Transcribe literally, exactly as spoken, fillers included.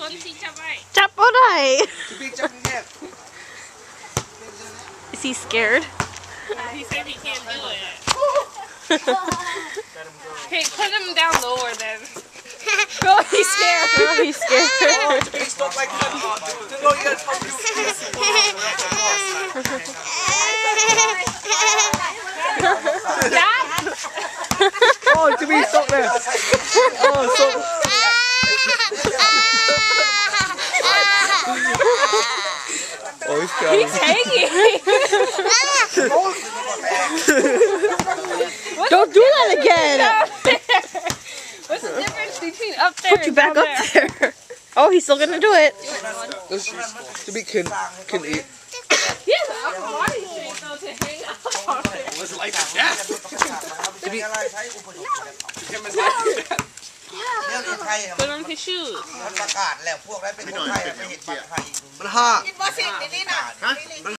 คนที่จับไว้จับบ่ได้ Is he scared? He said he can't do it. Hey, put him down lower then. Oh, he's scared. Oh, he's scared. Stop like that. No, you gotta talk to Dad? Oh, Jimmy, stop there. Oh, stop. Oh, he's crying. He's hanging. Don't do that again. What's the difference between up there Put you and back down up there? there. Oh, he's still gonna do it. Jimmy can can eat. He has an upper body shape though to hang up on it. Was it like that? Jimmy. Put on his shoes. มันประกาศแล้วพวกนั้นเป็นคนไทยไม่เห็นบัตรไทยมันห้า